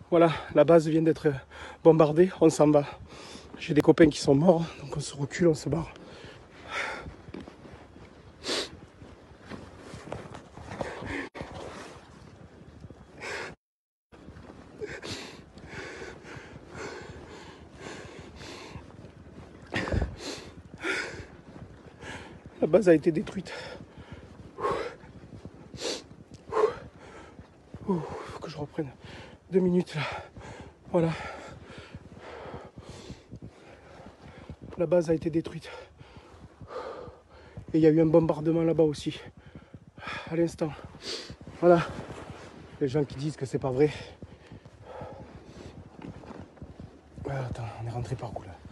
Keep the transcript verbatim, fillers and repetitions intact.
Voilà, la base vient d'être bombardée, on s'en va. J'ai des copains qui sont morts, donc on se recule, on se barre. La base a été détruite. Il faut que je reprenne deux minutes là. Voilà. La base a été détruite. Et il y a eu un bombardement là-bas aussi. À l'instant. Voilà. Les gens qui disent que c'est pas vrai. Ah, attends, on est rentré par où là?